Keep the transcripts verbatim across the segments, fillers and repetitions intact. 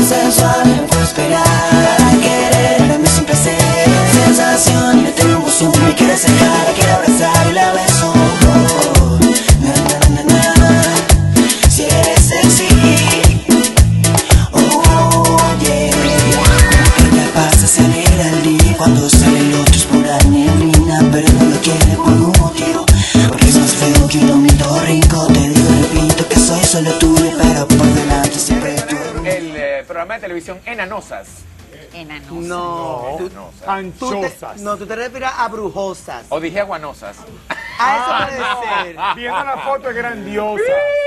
sensual, no puedo esperar para quererme sin placer. Sensación, yo tengo un zoom, me quiere acercar, la quiero abrazar y la beso. Oh, na, na, na, na. Si eres sexy, oh yeah. ¿Qué te pasa? Se alegra el día cuando salen los otros por la neblina, pero no lo quiere por un motivo, porque es más feo que un ornitorrinco. Te digo, repito que soy solo tuyo, pero por delante siempre tú. El eh, programa de televisión Enanosas. Enanosas. No, tú, Enanosas. Anchosas. No, tú te refieres a brujosas. O dije aguanosas. Ah, eso puede ser. Viendo la foto es grandiosa.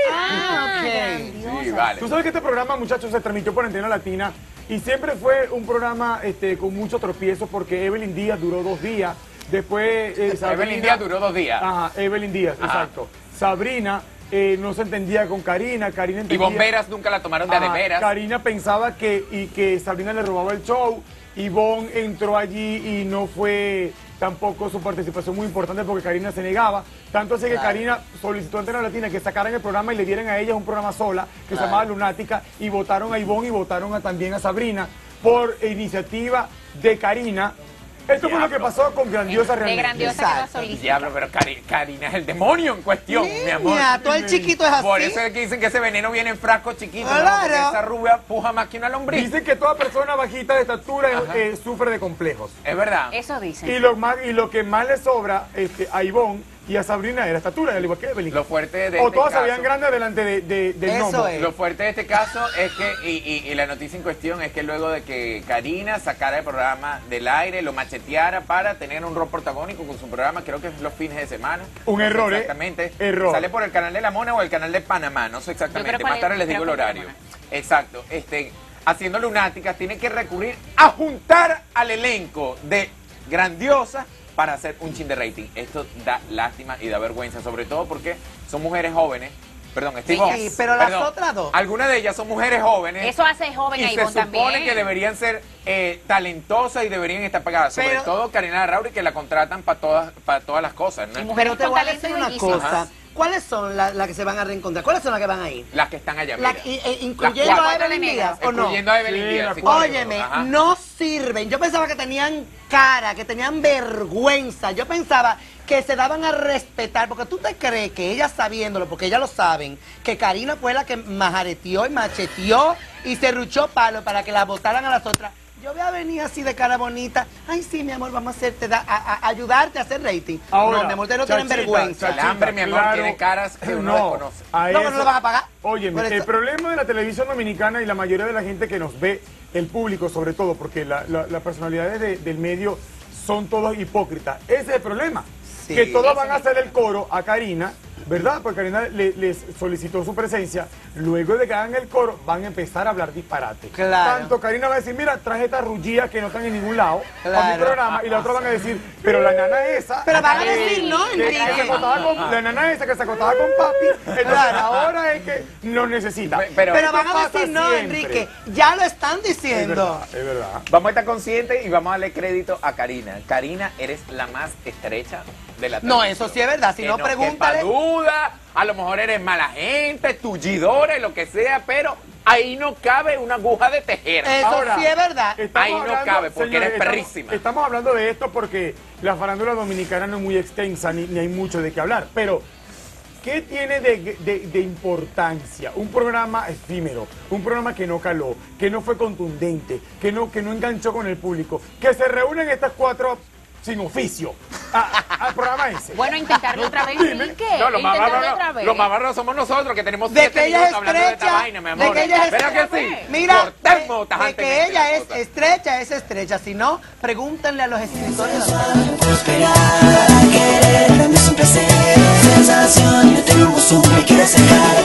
Ah, ok. Sí, vale. Tú sabes que este programa, muchachos, se transmitió por Antena Latina y siempre fue un programa este, con muchos tropiezos porque Evelyn Díaz duró dos días. Después eh, Sabrina, Evelyn Díaz duró dos días. Ajá, Evelyn Díaz, Ajá. exacto. Sabrina eh, no se entendía con Karina, Karina Y entendía... bomberas nunca la tomaron de a de Ajá, veras. Karina pensaba que, y que Sabrina le robaba el show. Ivonne entró allí y no fue tampoco su participación muy importante porque Karina se negaba. Tanto así que Claro. Karina solicitó a Antena Latina que sacaran el programa y le dieran a ella un programa sola que Claro. se llamaba Lunática, y votaron a Ivonne y votaron a, también a Sabrina por iniciativa de Karina. Esto fue lo que pasó con Grandiosa De realmente. grandiosa que Exacto. la solicita. Diablo, pero Cari- Karina es el demonio en cuestión, mi amor. Niña, todo el chiquito es así. Por eso es que dicen que ese veneno viene en frascos chiquitos, ¿no? Claro. Porque esa rubia puja más que una lombriz. Dicen que toda persona bajita de estatura eh, sufre de complejos. Es verdad. Eso dicen. Y lo, más, y lo que más le sobra este, a Ivonne y a Sabrina era la estatura, al igual que Evelyn. Lo fuerte de O este todas se caso- veían grandes delante de, de, del Eso gnomo. es. Lo fuerte de este caso es que, y, y- y la noticia en cuestión es que luego de que Karina sacara el programa del aire, lo macheteara para tener un rol protagónico con su programa, creo que es los fines de semana. Un No sé error, ¿eh? Exactamente. Error. Sale por el canal de La Mona o el canal de Panamá, no sé Yo exactamente. creo Más que- tarde les creo digo el que es de horario. Panamá. Exacto. Este, haciendo lunáticas, tiene que recurrir a juntar al elenco de Grandiosa para hacer un chin de rating. Esto da lástima y da vergüenza, sobre todo porque son mujeres jóvenes. Perdón, Steve Sí, Owens. pero las Perdón. otras dos. Algunas de ellas son mujeres jóvenes. Eso hace joven y a se Ivonne supone también. que deberían ser eh, talentosas y deberían estar pagadas. Sobre Pero- todo Karina Rauri, que la contratan para todas, para todas las cosas, ¿no? Y mujeres Pero te con voy a talento decir una bellísimo. cosa. Ajá. ¿Cuáles son las las que se van a reencontrar? ¿Cuáles son las que van a ir? Las que están allá, La- mira. y- e- incluyendo Las a cuatro Evelyn de Díaz, negras. ¿o no? Incluyendo a Evelyn Sí, Díaz. las sí, cuatro. correcto. Óyeme, Ajá. no sirven. Yo pensaba que tenían cara, que tenían vergüenza. Yo pensaba que se daban a respetar, porque tú te crees que ellas sabiéndolo, porque ellas lo saben, que Karina fue la que majareteó y macheteó y se ruchó palo para que la votaran a las otras. Yo voy a venir así de cara bonita. Ay, sí, mi amor, vamos a hacerte, da- a, a- ayudarte a hacer rating. Ahora, no, mi amor, ustedes no tienen chachita, vergüenza. El hambre, mi amor, tiene caras que uno no, desconoce. a No, que no eso- lo van a pagar. Óyeme, Por el eso- problema de la televisión dominicana y la mayoría de la gente que nos ve, el público sobre todo, porque la- la- las personalidades de- del medio son todos hipócritas. Ese es el problema. Sí. Que todos Ese van a es el hacer el coro a Karina, ¿verdad? Porque Karina le- les solicitó su presencia. Luego de que hagan el coro, van a empezar a hablar disparate. Claro. Tanto Karina va a decir, mira, traje estas rullías que no están en ningún lado a mi Claro. programa, y la otra van a decir, pero la nana esa... Pero van a que- decir, no, que- que se Enrique. acostaba con- la nana esa que se acostaba con papi, entonces Claro. ahora es que nos necesita. Pe- pero- Pero Esto van a pasa decir, no, siempre. Enrique, ya lo están Es diciendo. verdad, es verdad. Vamos a estar conscientes y vamos a darle crédito a Karina. Karina, eres la más estrecha de la No, televisión. eso sí es verdad. Si Que no, no pregúntale. quepa duda, a lo mejor eres mala gente, tullidora y lo que sea, pero ahí no cabe una aguja de tejer. Eso Ahora, sí es verdad. estamos Ahí no cabe, porque eres estamos- perrísima. Estamos hablando de esto porque la farándula dominicana no es muy extensa ni, ni hay mucho de qué hablar. Pero, ¿qué tiene de, de- de importancia un programa efímero? Un programa que no caló, que no fue contundente, que no, que no enganchó con el público. Que se reúnen estas cuatro sin oficio a- a- al programa ese. Bueno, intentarlo otra vez, Dime. Enrique. No, lo más Intentarlo bárbaro, otra vez. lo más bárbaro somos nosotros, que tenemos De siete que ella minutos es hablando de esta estrecha, vaina, mi de amor. que ella es ¿Verdad que estrecha, sí? pues. Mira, Cortemos de, de tajantemente que ella las es cosas. estrecha, es estrecha. Si no, pregúntenle a los escritores. Sensual, no puedo esperar para quererme sin placer. Sensación, yo tengo un zoom, me quiere acercar.